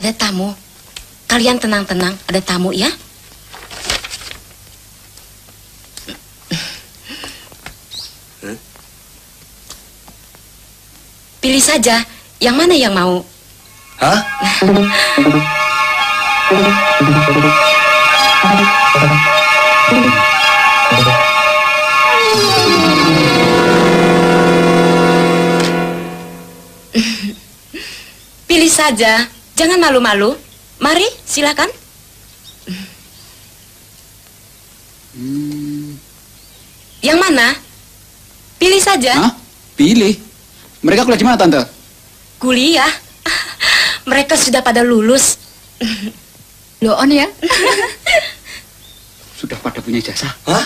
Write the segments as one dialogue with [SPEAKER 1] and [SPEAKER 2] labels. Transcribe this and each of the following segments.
[SPEAKER 1] Ada tamu. Kalian tenang-tenang, ada tamu ya. Pilih saja, yang mana yang mau?
[SPEAKER 2] Hah?
[SPEAKER 1] Pilih saja, jangan malu-malu. Mari, silakan. Yang mana? Pilih saja.
[SPEAKER 3] Hah? Pilih? Mereka kuliah di mana, Tante?
[SPEAKER 1] Kuliah. Mereka sudah pada lulus.
[SPEAKER 4] Loh, On ya?
[SPEAKER 3] Sudah pada punya jasa.
[SPEAKER 2] Hah?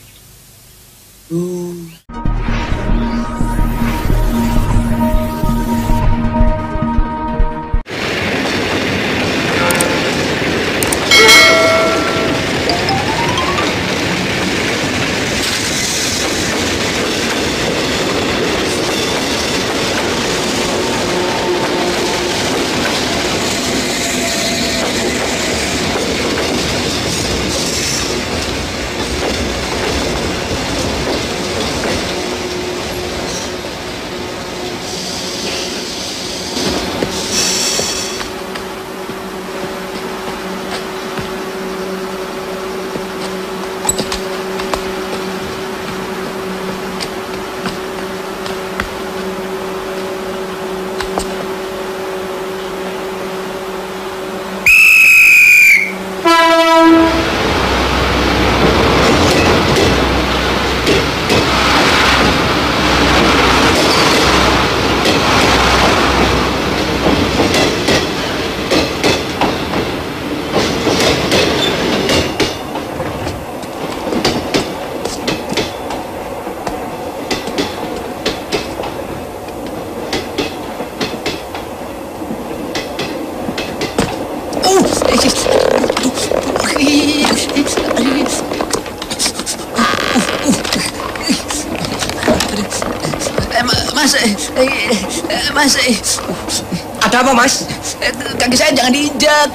[SPEAKER 3] Mas,
[SPEAKER 2] Ada apa, Mas?
[SPEAKER 3] kaki saya jangan diinjak.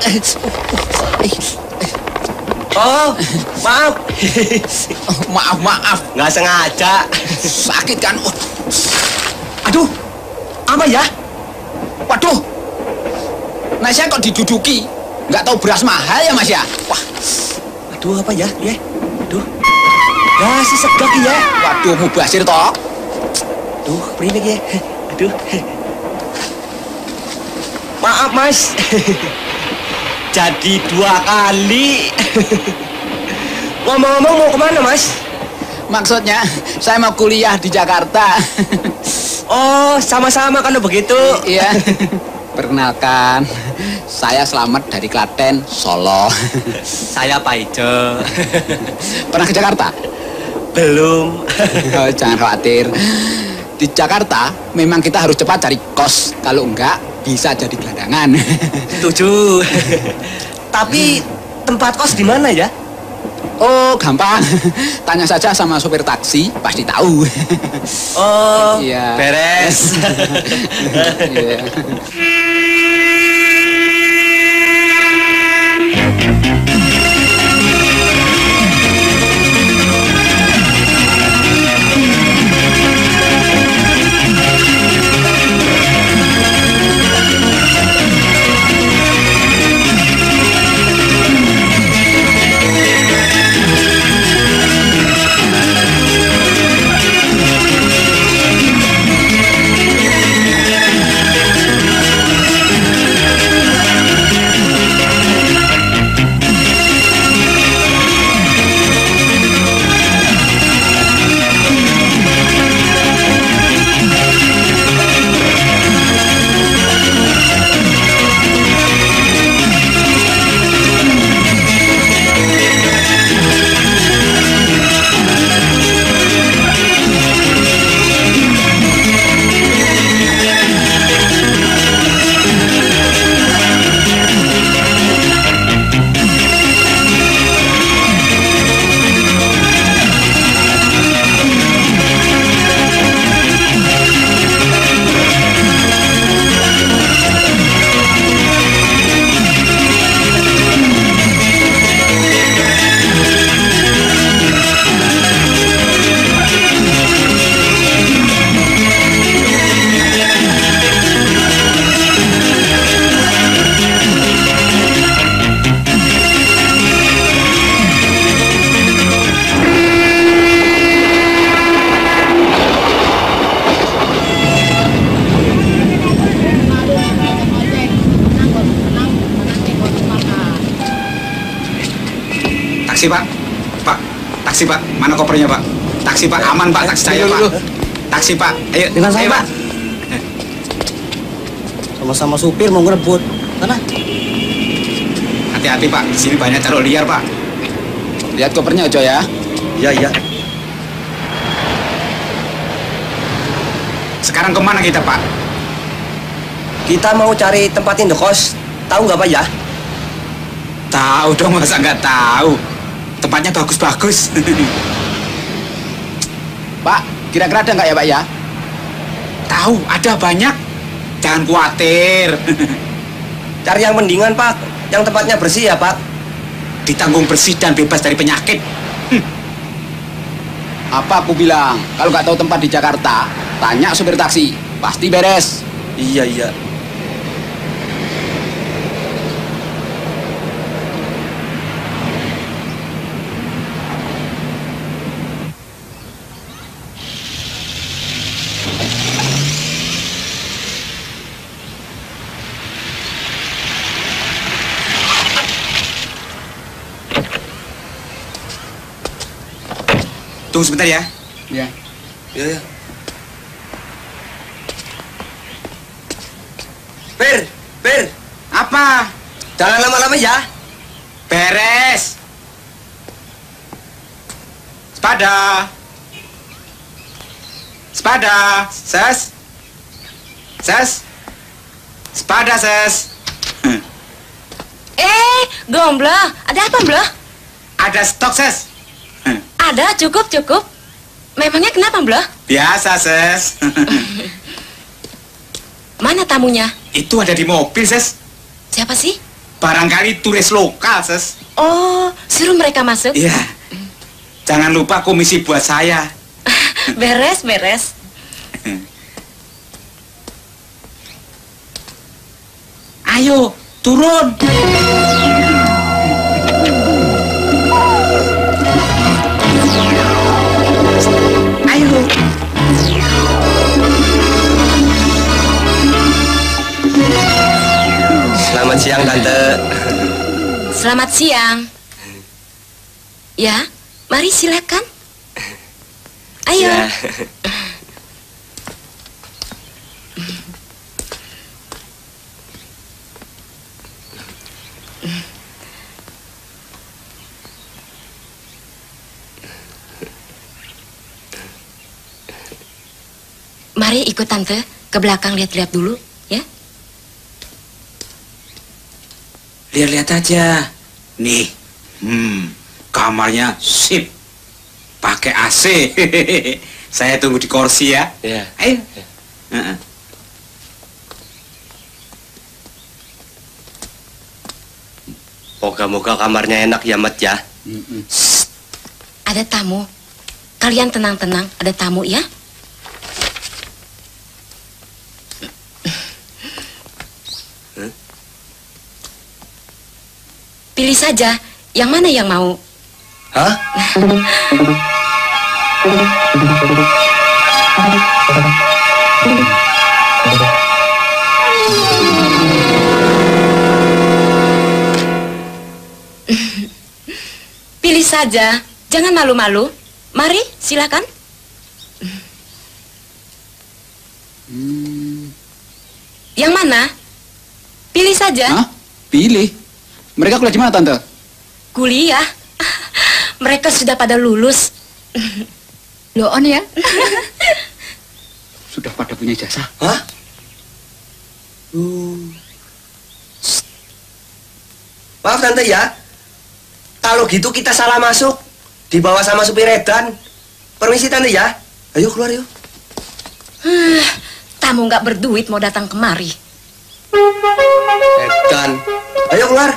[SPEAKER 2] Oh, maaf.
[SPEAKER 3] Maaf.
[SPEAKER 2] Nggak sengaja.
[SPEAKER 3] Sakit kan?
[SPEAKER 2] Aduh, apa ya?
[SPEAKER 3] Waduh. Nah, saya kok diduduki? Nggak tahu beras mahal ya, Mas ya? Wah,
[SPEAKER 2] Aduh, apa ya? Ya, aduh. Ya, si segak ya.
[SPEAKER 3] waduh, mubasir toh.
[SPEAKER 2] Aduh, priwek ya. Aduh. Maaf, Mas. Jadi 2 kali. Ngomong-ngomong mau kemana, Mas?
[SPEAKER 3] Maksudnya, saya mau kuliah di Jakarta.
[SPEAKER 2] Oh, sama-sama kalau begitu.
[SPEAKER 3] Iya. Perkenalkan, saya Selamat dari Klaten, Solo.
[SPEAKER 2] Saya Pak Ijo.
[SPEAKER 3] Pernah ke Jakarta?
[SPEAKER 2] Belum.
[SPEAKER 3] Oh, jangan khawatir. Di Jakarta, memang kita harus cepat cari kos. Kalau enggak, bisa jadi gelandangan.
[SPEAKER 2] Setuju. Tapi tempat kos di mana ya?
[SPEAKER 3] Oh, gampang. Tanya saja sama sopir taksi, pasti tahu.
[SPEAKER 2] Oh,
[SPEAKER 3] Iya.
[SPEAKER 2] beres.
[SPEAKER 3] Iya. Taksi, Pak. Pak, taksi, Pak. Mana kopernya, Pak? Taksi, Pak. Aman, Pak. Taksi saya, Pak. Taksi, Pak. Ayo,
[SPEAKER 2] Dengan saya,
[SPEAKER 3] ayo,
[SPEAKER 2] Pak. Sama-sama supir mau ngerebut. Sana.
[SPEAKER 3] Hati-hati, Pak. Di sini banyak calon liar, Pak.
[SPEAKER 5] Lihat kopernya, Ojo ya.
[SPEAKER 2] Iya, iya.
[SPEAKER 3] Sekarang kemana kita, Pak?
[SPEAKER 2] Kita mau cari tempat indekos. Tahu nggak, Pak ya?
[SPEAKER 3] Tahu dong, masa nggak tahu? Tempatnya bagus-bagus.
[SPEAKER 5] Pak, kira-kira ada nggak ya, Pak ya?
[SPEAKER 3] Tahu, ada banyak. Jangan khawatir.
[SPEAKER 2] Cari yang mendingan, Pak. Yang tempatnya bersih ya, Pak.
[SPEAKER 3] Ditanggung bersih dan bebas dari penyakit.
[SPEAKER 5] Apa aku bilang? Kalau nggak tahu tempat di Jakarta, tanya supir taksi. Pasti beres.
[SPEAKER 2] Iya, iya.
[SPEAKER 3] Tunggu sebentar ya.
[SPEAKER 5] Ya.
[SPEAKER 2] Iya, iya. Per.
[SPEAKER 3] Apa?
[SPEAKER 2] Jangan lama-lama ya.
[SPEAKER 3] Beres. Sepada. Ses. Sepada, Ses.
[SPEAKER 1] Gombloh, ada apa, Mbloh?
[SPEAKER 3] Ada stok, Ses.
[SPEAKER 1] Ada, cukup. Memangnya kenapa, Mbloh?
[SPEAKER 3] Biasa, Ses.
[SPEAKER 1] Mana tamunya?
[SPEAKER 3] Itu ada di mobil, Ses.
[SPEAKER 1] Siapa sih?
[SPEAKER 3] Barangkali turis lokal, Ses.
[SPEAKER 1] Oh, suruh mereka masuk.
[SPEAKER 3] Iya. Jangan lupa komisi buat saya.
[SPEAKER 1] Beres.
[SPEAKER 3] Ayo, turun. Ayo.
[SPEAKER 2] Selamat siang, Tante.
[SPEAKER 1] Selamat siang. Ya, mari silakan. Ayo.
[SPEAKER 2] Ya.
[SPEAKER 1] Mari ikut Tante ke belakang lihat-lihat dulu, ya.
[SPEAKER 3] Lihat-lihat aja. Nih. Kamarnya sip. Pakai AC. Saya tunggu di kursi ya.
[SPEAKER 2] Iya.
[SPEAKER 3] Ayo.
[SPEAKER 2] Moga-moga kamarnya enak ya, Mat ya.
[SPEAKER 1] Ada tamu. Kalian tenang-tenang, ada tamu ya. Pilih saja, yang mana yang mau?
[SPEAKER 2] Hah?
[SPEAKER 1] Pilih saja, jangan malu-malu. Mari, silakan. Yang mana? Pilih saja.
[SPEAKER 5] Hah? Pilih. Mereka kuliah di mana, Tante?
[SPEAKER 1] Kuliah. Mereka sudah pada lulus.
[SPEAKER 4] Loh, On ya?
[SPEAKER 5] Sudah pada punya ijazah.
[SPEAKER 2] Hah? Maaf, Tante ya. Kalau gitu kita salah masuk. Dibawa sama supir Edan. Permisi, Tante ya. Ayo keluar yuk.
[SPEAKER 1] Tamu nggak berduit mau datang kemari.
[SPEAKER 2] Edan. Ayo keluar.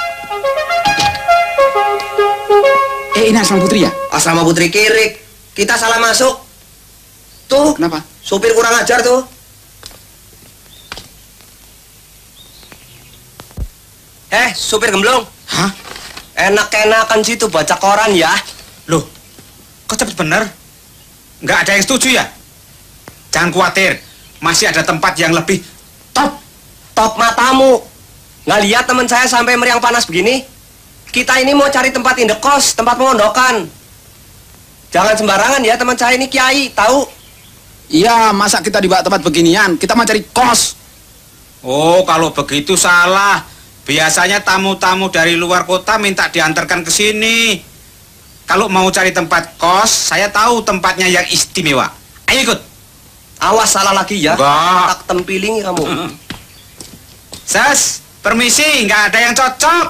[SPEAKER 5] Ini Asma Putri ya?
[SPEAKER 2] Asrama Putri Kirik. Kita salah masuk. Tuh,
[SPEAKER 5] Kenapa?
[SPEAKER 2] supir kurang ajar tuh. Supir gemblong.
[SPEAKER 3] Hah?
[SPEAKER 2] Enak-enakan situ baca koran ya.
[SPEAKER 3] Loh, kok cepet bener? Nggak ada yang setuju ya? Jangan khawatir, masih ada tempat yang lebih top.
[SPEAKER 2] Top matamu. Nggak lihat teman saya sampai meriang panas begini? kita ini mau cari tempat indekos, tempat pengondokan. Jangan sembarangan ya, teman saya ini kiai, tahu?
[SPEAKER 3] Iya, masa kita dibawa tempat beginian? Kita mau cari kos.
[SPEAKER 6] Oh, kalau begitu salah. Biasanya tamu-tamu dari luar kota minta diantarkan ke sini. Kalau mau cari tempat kos, saya tahu tempatnya yang istimewa. Ayo ikut.
[SPEAKER 2] Awas salah lagi ya.
[SPEAKER 6] Enggak.
[SPEAKER 2] Tak tempiling kamu.
[SPEAKER 6] Ses, permisi, nggak ada yang cocok.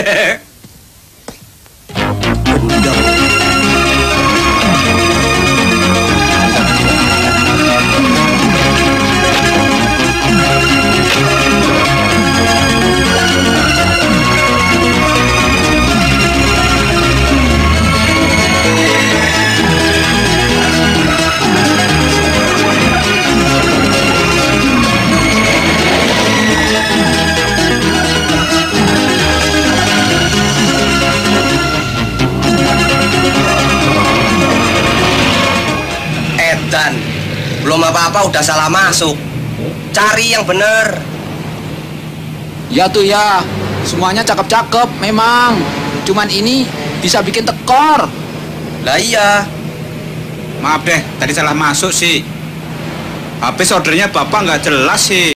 [SPEAKER 2] Edan, belum apa-apa udah salah masuk. Cari yang bener.
[SPEAKER 3] Ya tuh ya, semuanya cakep-cakep memang. Cuman ini bisa bikin tekor.
[SPEAKER 2] Lah iya.
[SPEAKER 6] Maaf deh, tadi salah masuk sih. Habis ordernya Bapak nggak jelas sih.